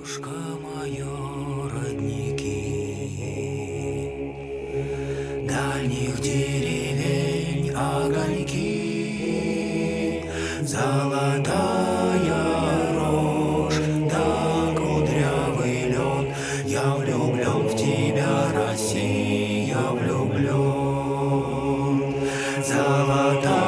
Солнышко мое, родники дальних деревень, огоньки, золотая рожь, да кудрявый лед. Я влюблен в тебя, Россия, влюблен. Золотая